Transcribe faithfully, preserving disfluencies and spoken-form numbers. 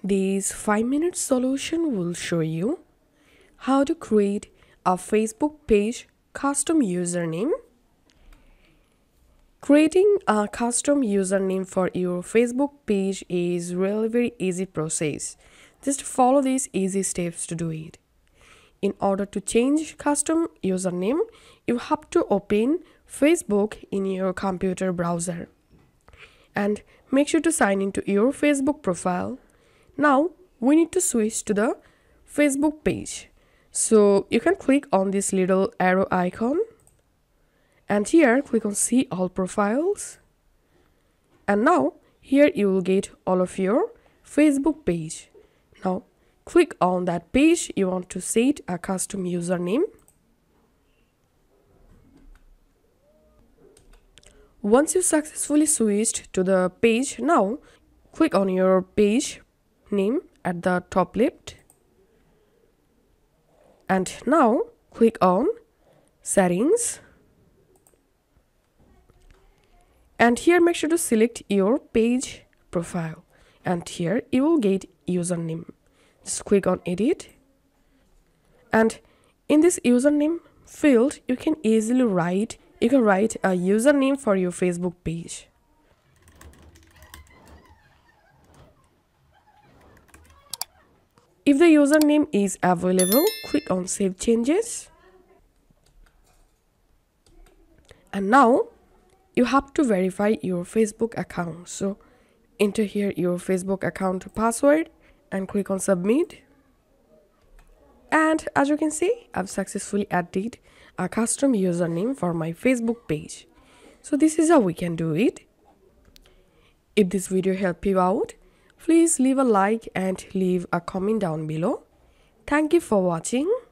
This five minute solution will show you how to create a Facebook page custom username. Creating a custom username for your Facebook page is really very easy process. Just follow these easy steps to do it. In order to change custom username, you have to open Facebook in your computer browser and make sure to sign into your Facebook profile. Now we need to switch to the Facebook page. So you can click on this little arrow icon and here click on see all profiles. And now here you will get all of your Facebook page. Now click on that page you want to set a custom username. Once you successfully switched to the page, now click on your page name at the top left. And now click on settings. And here make sure to select your page profile. And here you will get username. Just click on edit. And in this username field, you can easily write, you can write a username for your Facebook page. If the username is available, click on save changes. And now you have to verify your Facebook account. So enter here your Facebook account password and click on submit. And as you can see, I've successfully added a custom username for my Facebook page. So this is how we can do it. If this video helped you out, please leave a like and leave a comment down below. Thank you for watching.